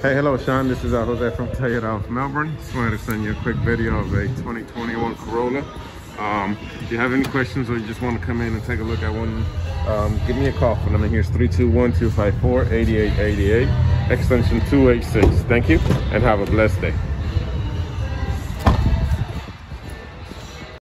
Hey, hello, Sean. This is Jose from Toyota of Melbourne. Just wanted to send you a quick video of a 2021 Corolla. If you have any questions or you just want to come in and take a look at one, give me a call. The number here is 321-254-8888, extension 286. Thank you, and have a blessed day.